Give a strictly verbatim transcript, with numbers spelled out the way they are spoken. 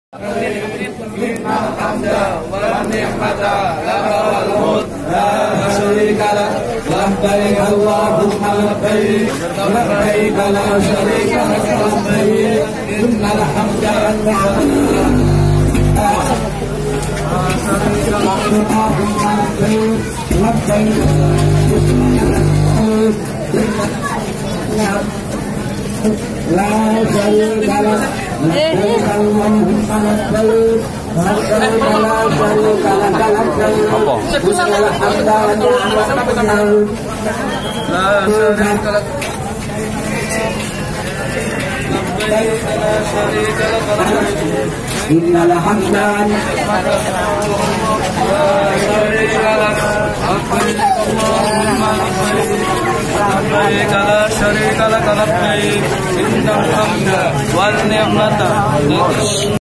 Innal hamda wan ni'mata laka wal mulk la syarika lak labbaik Allahumma labbaik labbaik la syarika lak labbaik innal hamda wan ni'mata la syarika lak Innal hamda la syarika lak labbaik innal hamda wan ni'mata